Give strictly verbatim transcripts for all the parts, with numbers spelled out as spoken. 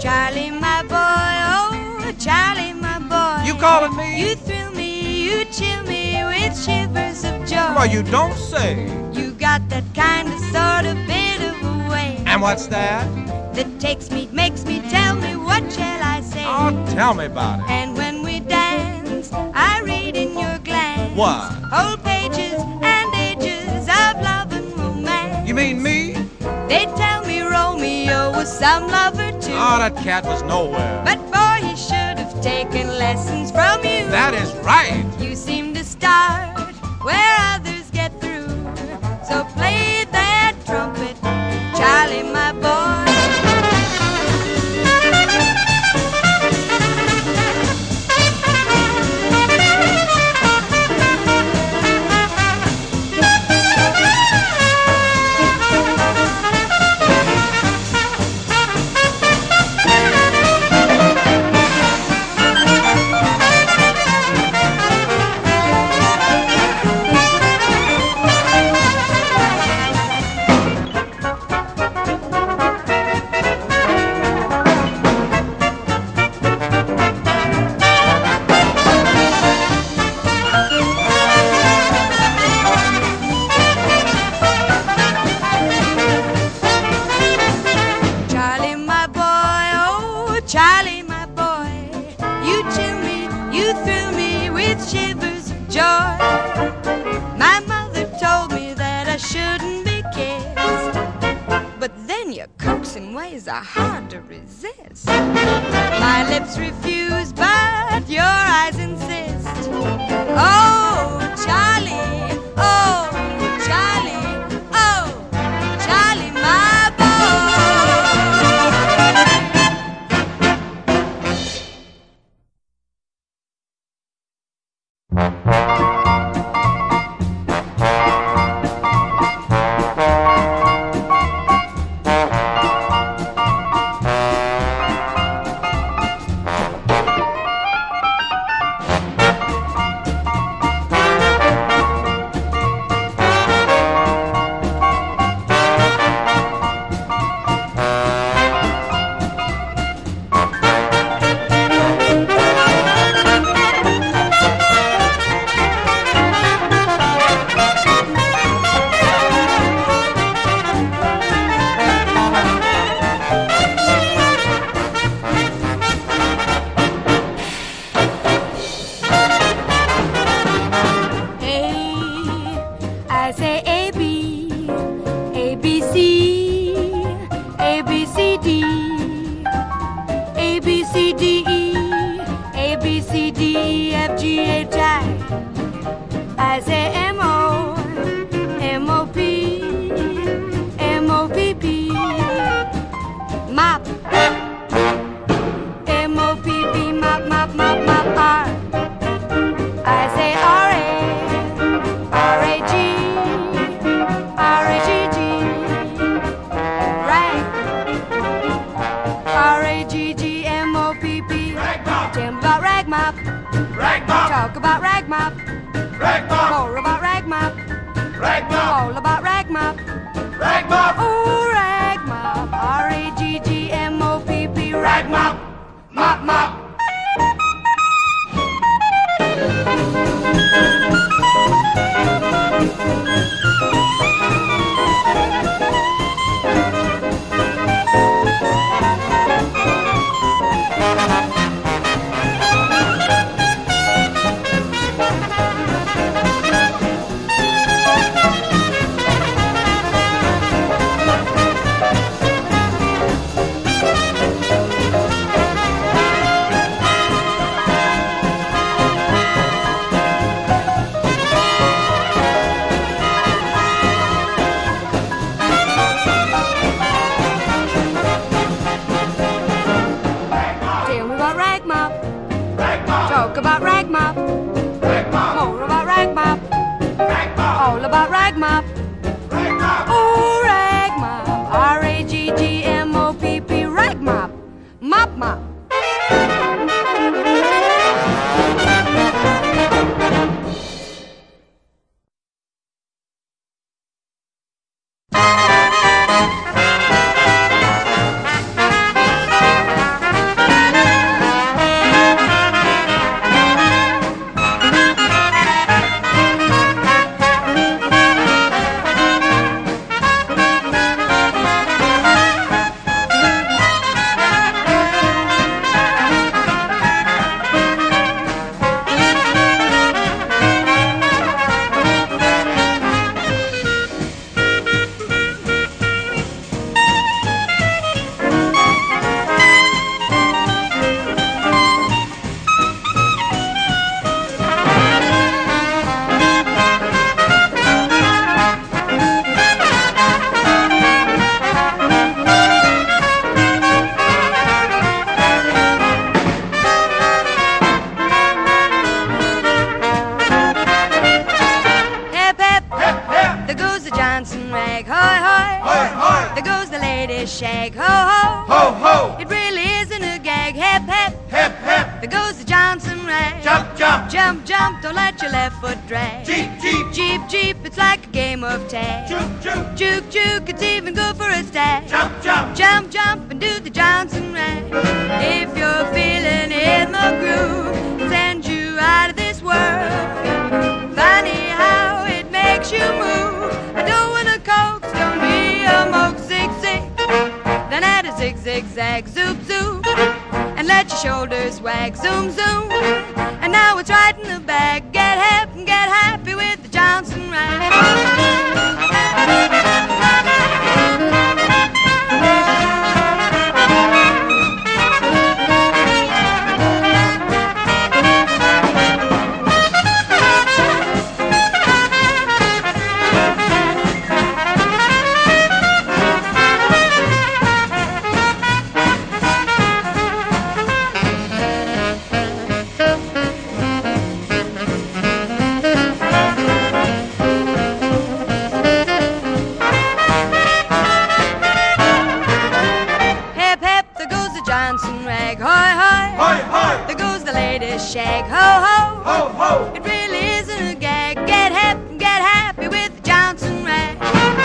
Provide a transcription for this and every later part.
Charlie, my boy, oh, Charlie, my boy. You calling me? You thrill me, you chill me with shivers of joy. Well, you don't say. You got that kind of sort of bit of a way. And what's that? That takes me, makes me, tell me, what shall I say? Oh, tell me about it. And when we dance, I read in your glance. What? Whole pages and ages of love and romance. You mean me? They tell me Romeo was some lover too. Oh, that cat was nowhere. But boy, he should have taken lessons from you. That is right. You seem to start where others get through. So play that trumpet, Charlie, my boy. Charlie, my boy, you chill me, you thrill me with shivers of joy. My mother told me that I shouldn't be kissed, but then your coaxing ways are hard to resist. My lips refuse, but your eyes insist. Oh, Charlie, oh, Charlie, oh, Charlie, my boy. goes the latest shag. Ho, ho, Ho, ho. it really isn't a gag. Hep, hep, Hep, hep. there goes the Johnson rag. Jump, jump. Jump, jump, don't let your left foot drag. Jeep, jeep. Jeep, jeep, it's like a game of tag. Juke, juke. Juke, juke, it's even good for a stag. Jump, jump. Jump, jump, and do the Johnson rag. If you're feeling in the groove, send you out of this world. Funny how it makes you move. I don't wanna coax, don't be a moke, zig, zig. Then add a zig, zig, zag, zoop, zoop. And let your shoulders wag, zoom, zoom. And now it's right in the bag. Get hip and get happy with the Johnson rag. Shag, ho, ho, Ho, ho. it really isn't a gag. Get hip and get happy with the Johnson rag.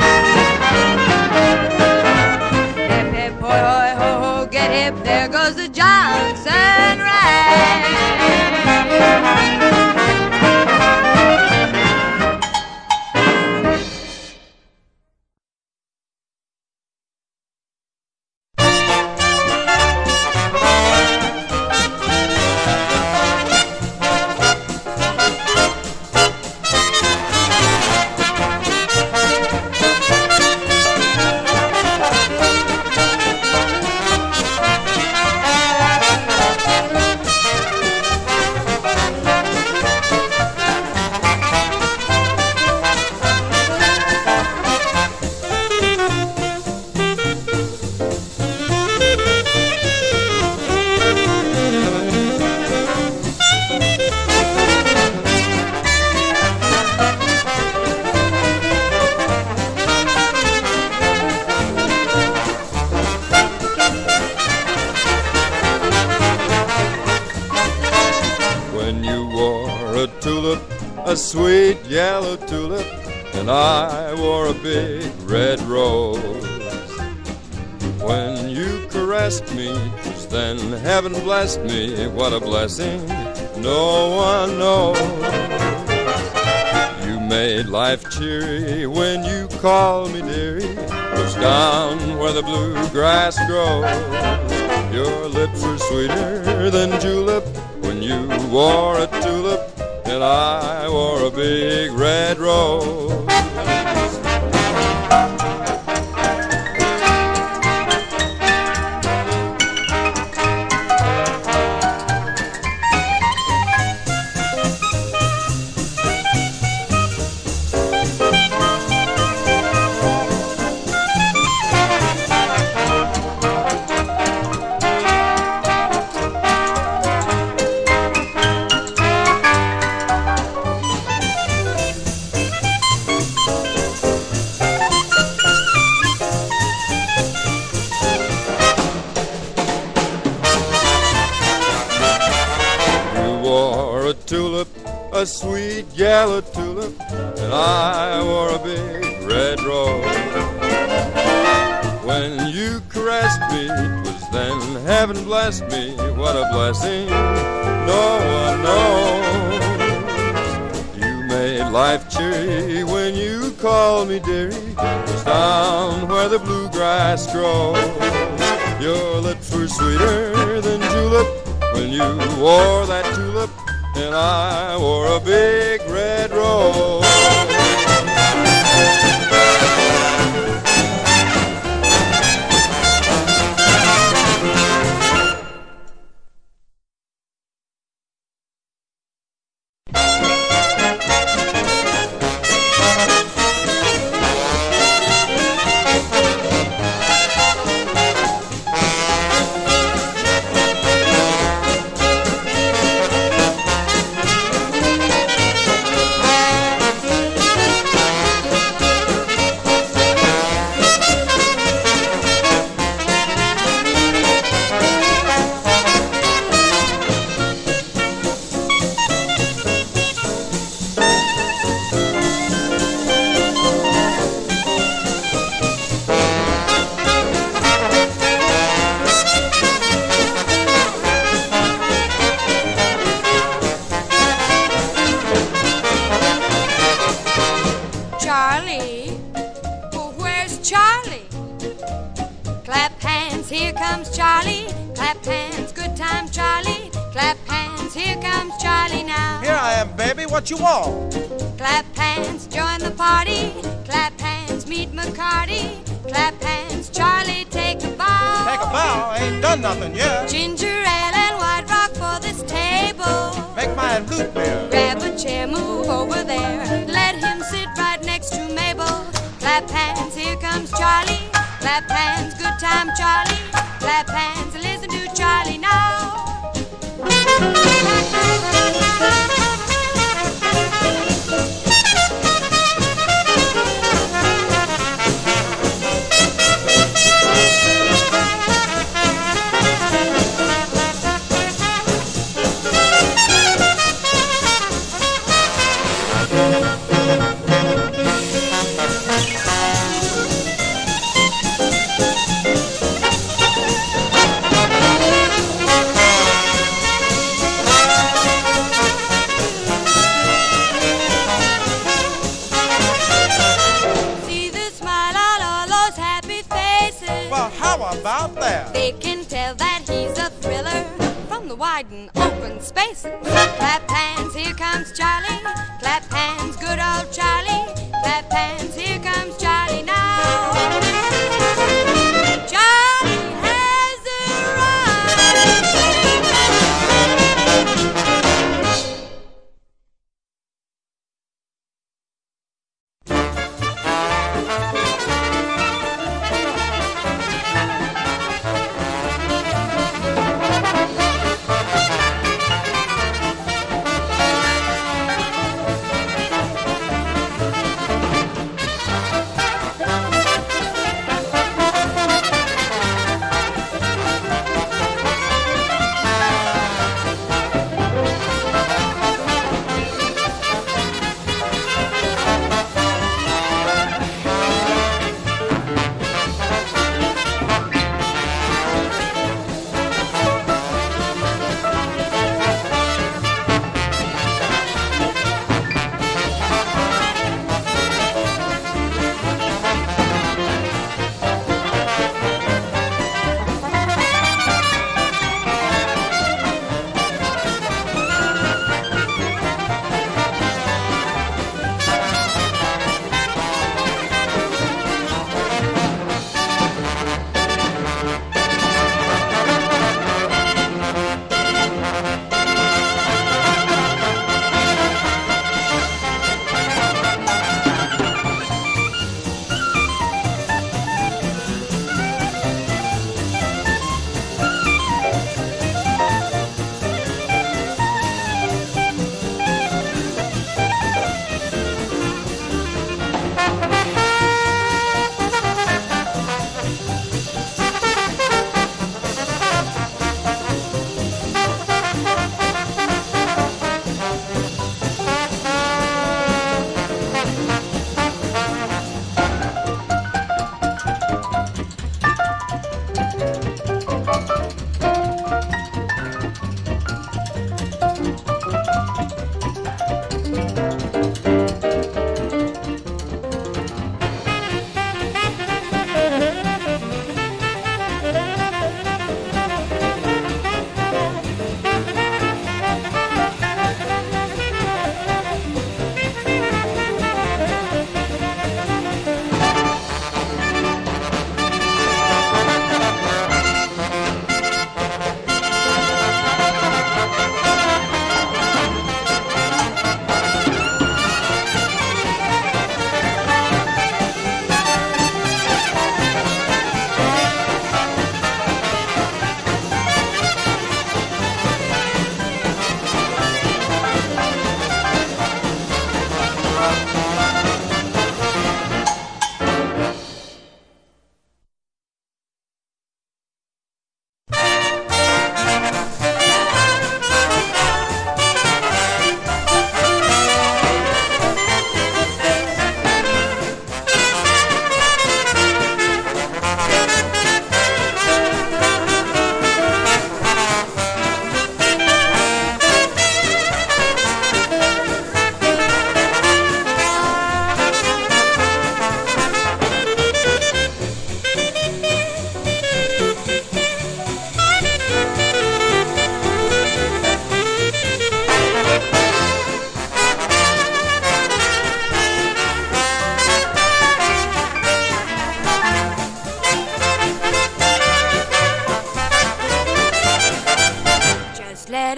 Hip, hip, hoy, hoy, ho, ho, get hip. There goes the Johnson rag. A sweet yellow tulip, and I wore a big red rose. When you caressed me, 'twas then heaven blessed me. What a blessing, no one knows. You made life cheery when you called me dearie. 'Twas down where the bluegrass grows. Your lips were sweeter than julep when you wore a tulip, and I wore a big red rose. A sweet yellow tulip, and I wore a big red rose. When you caressed me, 'twas then heaven blessed me. What a blessing, no one knows. You made life cheery when you called me dearie. 'Twas down where the bluegrass grows. Your lips were sweeter than julep when you wore that tulip, and I wore a big red rose. hands, here comes Charlie. Clap hands, good time, Charlie. Clap hands, here comes Charlie now. Here I am, baby, what you want? Clap hands, join the party. Clap hands, meet McCarty. Clap hands, Charlie, take a bow. Take a bow, ain't done nothing yet. Ginger ale and white rock for this table. Make mine root beer. Grab a chair, move over there. Let him sit right next to Mabel. Clap hands, here comes Charlie. Clap hands, good time, Charlie. Clap hands, listen to Charlie now. About that. They can tell that he's a thriller from the wide and open spaces. Clap hands, here comes Charlie. Clap hands, good old Charlie. Clap hands, here comes Charlie now. Charlie has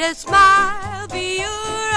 a smile be your